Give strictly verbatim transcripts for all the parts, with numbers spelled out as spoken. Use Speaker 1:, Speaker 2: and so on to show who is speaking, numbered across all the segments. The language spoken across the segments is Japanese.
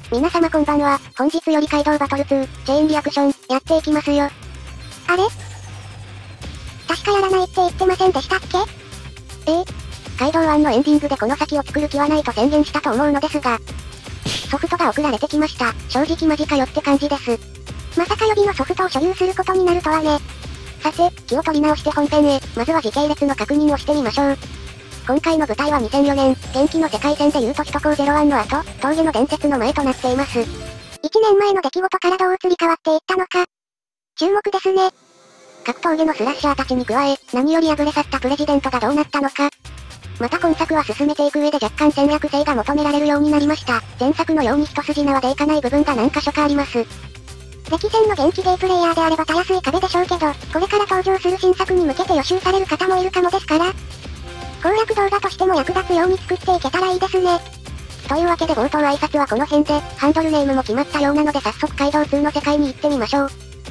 Speaker 1: 皆様こんばんは、本日よりカイドウバトルツー、チェーンリアクション、やっていきますよ。あれ確かやらないって言ってませんでしたっけ？ええ。カイドウワンのエンディングでこの先を作る気はないと宣言したと思うのですが、ソフトが送られてきました。正直マジかよって感じです。まさか予備のソフトを所有することになるとはね。さて、気を取り直して本編へ、まずは時系列の確認をしてみましょう。今回の舞台はにせんよねん、元気の世界線でいうと首都高ゼロワンの後、峠の伝説の前となっています。いちねんまえの出来事からどう移り変わっていったのか。注目ですね。各峠のスラッシャーたちに加え、何より敗れ去ったプレジデントがどうなったのか。また今作は進めていく上で若干戦略性が求められるようになりました。前作のように一筋縄でいかない部分が何箇所かあります。歴戦の元気ゲープレイヤーであればたやすい壁でしょうけど、これから登場する新作に向けて予習される方もいるかもですから、攻略動画としても役立つように作っていけたらいいですね。というわけで冒頭挨拶はこの辺で、ハンドルネームも決まったようなので早速カイドウツーの世界に行ってみましょう。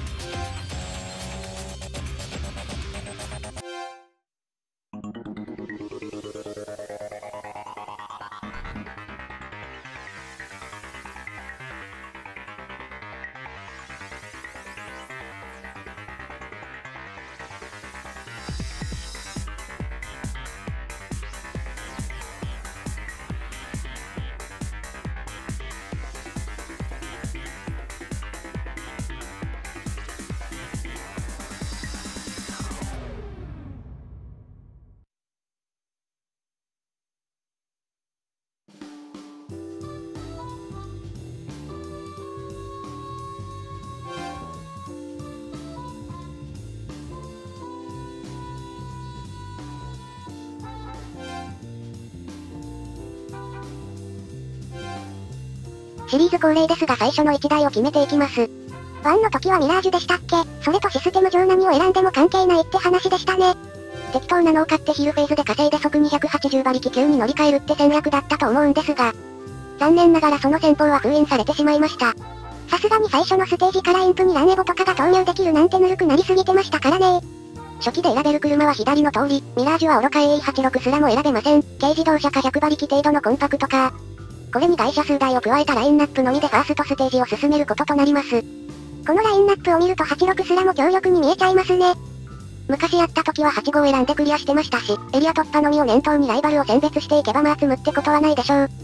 Speaker 1: シリーズ恒例ですが最初のいちだいを決めていきます。ワンの時はミラージュでしたっけ？それとシステム上何を選んでも関係ないって話でしたね。適当なのを買ってヒルフェーズで稼いで即にひゃくはちじゅう馬力級に乗り換えるって戦略だったと思うんですが、残念ながらその戦法は封印されてしまいました。さすがに最初のステージからインプにランエボとかが投入できるなんてぬるくなりすぎてましたからね。初期で選べる車は左の通り、ミラージュは愚か エーイーはちじゅうろく すらも選べません。軽自動車かひゃく馬力程度のコンパクトカー。これに外車数台を加えたラインナップのみでファーストステージを進めることとなります。このラインナップを見るとはちじゅうろくすらも強力に見えちゃいますね。昔やった時ははちごを選んでクリアしてましたし、エリア突破のみを念頭にライバルを選別していけばまあ積むってことはないでしょう。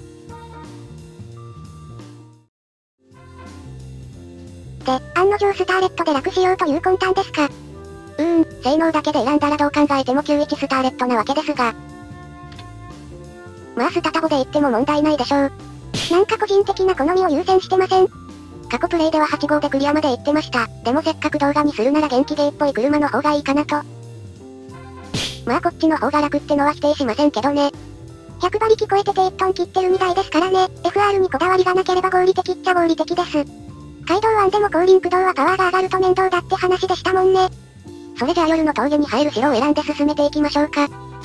Speaker 1: で、案の定スターレットで楽しようという魂胆ですか？うーん、性能だけで選んだらどう考えてもきゅうじゅういちスターレットなわけですが。まあスタタボで言っても問題ないでしょう。なんか個人的な好みを優先してません？過去プレイでははち号でクリアまで行ってました。でもせっかく動画にするなら元気ゲーっぽい車の方がいいかなと。まあこっちの方が楽ってのは否定しませんけどね。ひゃく馬力超えてていちトン切ってるにだいですからね。エフアール にこだわりがなければ合理的っちゃ合理的です。カイドウワンでも後輪駆動はパワーが上がると面倒だって話でしたもんね。それじゃあ夜の峠に入る城を選んで進めていきましょうか。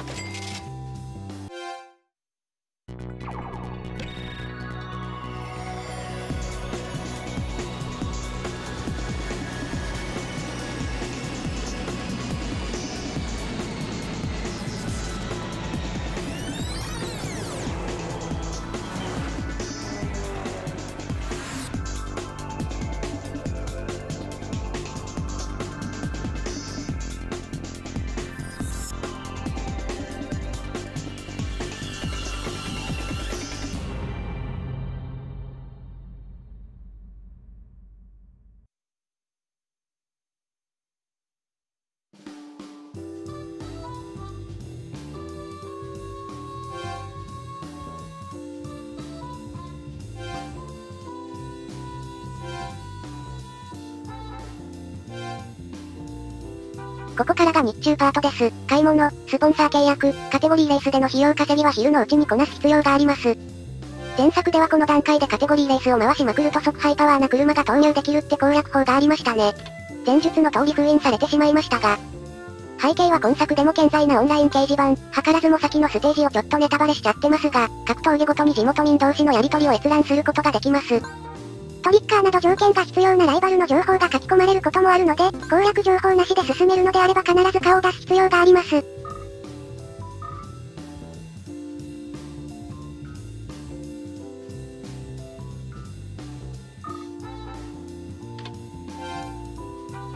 Speaker 1: ここからが日中パートです。買い物、スポンサー契約、カテゴリーレースでの費用稼ぎは昼のうちにこなす必要があります。前作ではこの段階でカテゴリーレースを回しまくると即ハイパワーな車が投入できるって攻略法がありましたね。前述の通り封印されてしまいましたが。背景は今作でも健在なオンライン掲示板、図らずも先のステージをちょっとネタバレしちゃってますが、各峠ごとに地元民同士のやり取りを閲覧することができます。トリッカーなど条件が必要なライバルの情報が書き込まれることもあるので、攻略情報なしで進めるのであれば必ず顔を出す必要があります。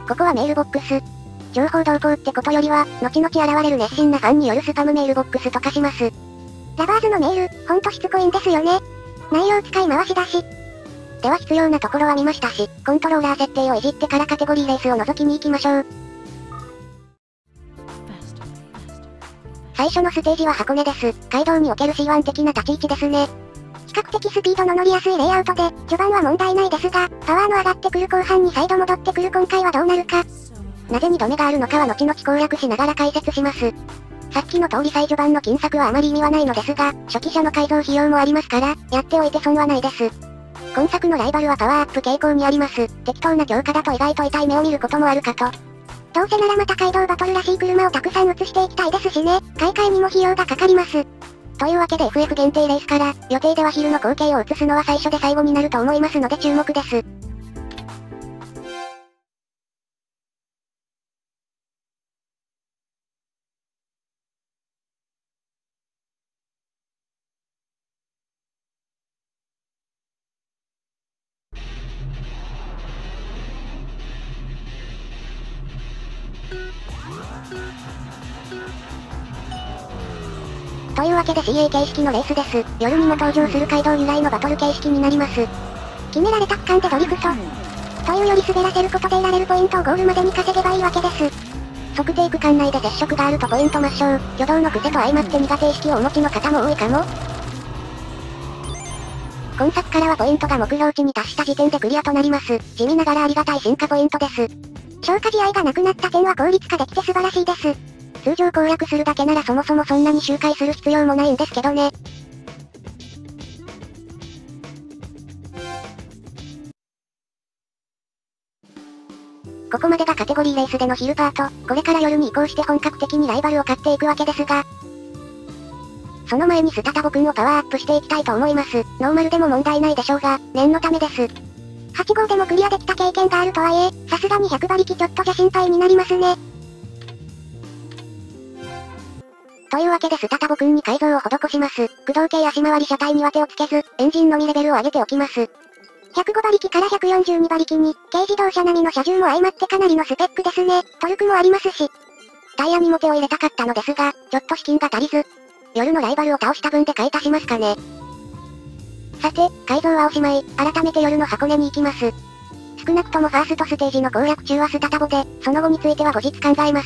Speaker 1: ここはメールボックス。情報同行ってことよりは、後々現れる熱心なファンによるスパムメールボックスとかします。ラバーズのメール、ほんとしつこいんですよね。内容使い回しだし。では必要なところは見ましたし、コントローラー設定をいじってからカテゴリーレースを覗きに行きましょう。最初のステージは箱根です。街道における シーワン 的な立ち位置ですね。比較的スピードの乗りやすいレイアウトで、序盤は問題ないですが、パワーの上がってくる後半に再度戻ってくる今回はどうなるか。なぜに止めがあるのかは後々攻略しながら解説します。さっきの通り最序盤の金策はあまり意味はないのですが、初期者の改造費用もありますから、やっておいて損はないです。今作のライバルはパワーアップ傾向にあります。適当な強化だと意外と痛い目を見ることもあるかと。どうせならまた街道バトルらしい車をたくさん移していきたいですしね、買い替えにも費用がかかります。というわけで エフエフ 限定レースから、予定では昼の光景を映すのは最初で最後になると思いますので注目です。というわけで シーエー 形式のレースです。夜にも登場する街道由来のバトル形式になります。決められた区間でドリフト。というより滑らせることで得られるポイントをゴールまでに稼げばいいわけです。測定区間内で接触があるとポイント抹消。挙動の癖と相まって苦手意識をお持ちの方も多いかも。今作からはポイントが目標値に達した時点でクリアとなります。地味ながらありがたい進化ポイントです。消化試合がなくなった点は効率化できて素晴らしいです。通常攻略するだけならそもそもそんなに周回する必要もないんですけどね。ここまでがカテゴリーレースでの昼パート、これから夜に移行して本格的にライバルを買っていくわけですが、その前にスタタボくんをパワーアップしていきたいと思います。ノーマルでも問題ないでしょうが、念のためです。はち号でもクリアできた経験があるとはいえ、さすがにひゃく馬力ちょっとじゃ心配になりますね。というわけでスタタボくんに改造を施します。駆動系足回り車体には手をつけず、エンジンのみレベルを上げておきます。ひゃくご馬力からひゃくよんじゅうに馬力に、軽自動車並みの車重も相まってかなりのスペックですね。トルクもありますし。タイヤにも手を入れたかったのですが、ちょっと資金が足りず。夜のライバルを倒した分で買い足しますかね。さて、改造はおしまい、改めて夜の箱根に行きます。少なくともファーストステージの攻略中はスタタボで、その後については後日考えます。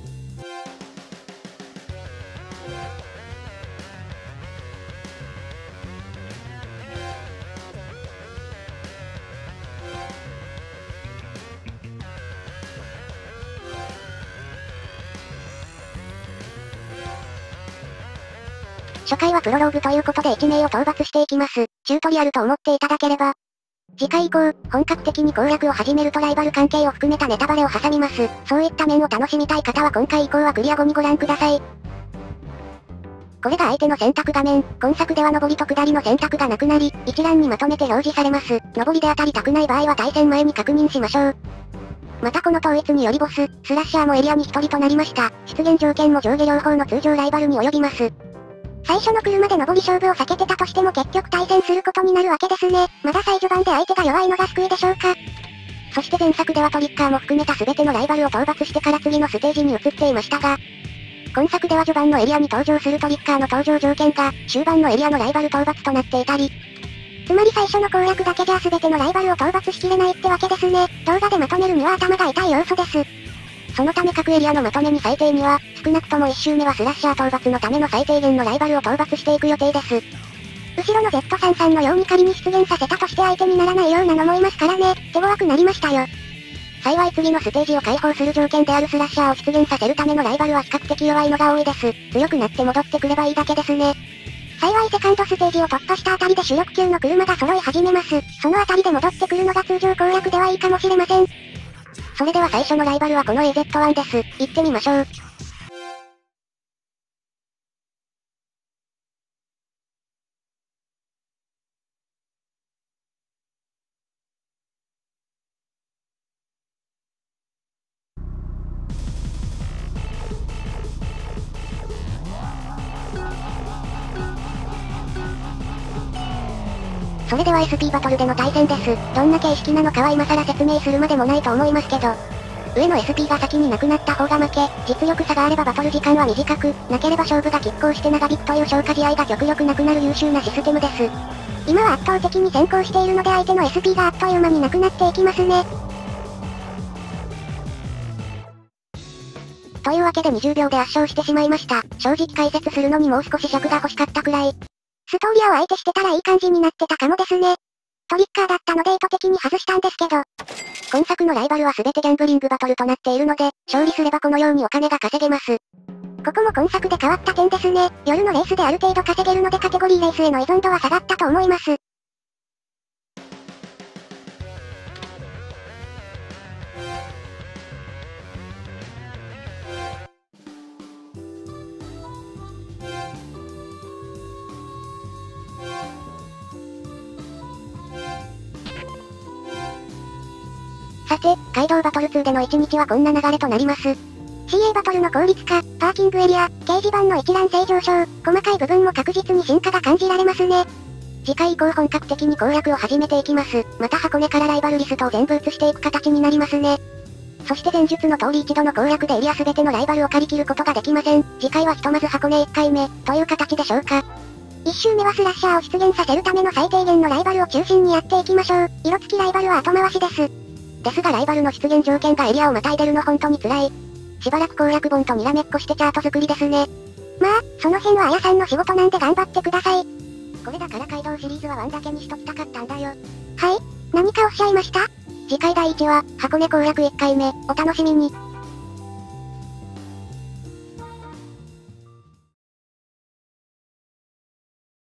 Speaker 1: 初回はプロローグということでいち名を討伐していきます。チュートリアルと思っていただければ。次回以降、本格的に攻略を始めるとライバル関係を含めたネタバレを挟みます。そういった面を楽しみたい方は今回以降はクリア後にご覧ください。これが相手の選択画面。今作では上りと下りの選択がなくなり、一覧にまとめて表示されます。上りで当たりたくない場合は対戦前に確認しましょう。またこの統一によりボス、スラッシャーもエリアにひとりとなりました。出現条件も上下両方の通常ライバルに及びます。最初の車で上り勝負を避けてたとしても結局対戦することになるわけですね。まだ最序盤で相手が弱いのが救いでしょうか。そして前作ではトリッカーも含めた全てのライバルを討伐してから次のステージに移っていましたが、今作では序盤のエリアに登場するトリッカーの登場条件が、終盤のエリアのライバル討伐となっていたり、つまり最初の攻略だけじゃ全てのライバルを討伐しきれないってわけですね。動画でまとめるには頭が痛い要素です。そのため各エリアのまとめに最低には、少なくともいち周目はスラッシャー討伐のための最低限のライバルを討伐していく予定です。後ろの ゼットさんじゅうさん のように仮に出現させたとして相手にならないようなのもいますからね、手強くなりましたよ。幸い次のステージを解放する条件であるスラッシャーを出現させるためのライバルは比較的弱いのが多いです。強くなって戻ってくればいいだけですね。幸いセカンドステージを突破したあたりで主力級の車が揃い始めます。そのあたりで戻ってくるのが通常攻略ではいいかもしれません。それでは最初のライバルはこの エーゼットワン です。行ってみましょう。それでは エスピー バトルでの対戦です。どんな形式なのかは今更説明するまでもないと思いますけど。 上の エスピー が先に亡くなった方が負け、実力差があればバトル時間は短く、なければ勝負が拮抗して長引くという消化試合が極力なくなる優秀なシステムです。今は圧倒的に先行しているので相手の エスピー があっという間になくなっていきますね。というわけでにじゅうびょうで圧勝してしまいました。正直解説するのにもう少し尺が欲しかったくらい。ストーリアを相手してたらいい感じになってたかもですね。トリッカーだったので意図的に外したんですけど。今作のライバルは全てギャンブリングバトルとなっているので、勝利すればこのようにお金が稼げます。ここも今作で変わった点ですね。夜のレースである程度稼げるのでカテゴリーレースへの依存度は下がったと思います。さて、街道バトルツーでのいちにちはこんな流れとなります。シーエー バトルの効率化、パーキングエリア、掲示板の一覧性上昇、細かい部分も確実に進化が感じられますね。次回以降本格的に攻略を始めていきます。また箱根からライバルリストを全部移していく形になりますね。そして前述の通り一度の攻略でエリア全てのライバルを借り切ることができません。次回はひとまず箱根いっかいめ、という形でしょうか。いち周目はスラッシャーを出現させるための最低限のライバルを中心にやっていきましょう。色付きライバルは後回しです。ですがライバルの出現条件がエリアをまたいでるの本当に辛い。しばらく攻略本とにらめっこしてチャート作りですね。まあ、その辺はあやさんの仕事なんで頑張ってください。これだから街道シリーズはワンだけにしときたかったんだよ。はい？何かおっしゃいました？次回だいいちわ、箱根攻略いっかいめ、お楽しみに。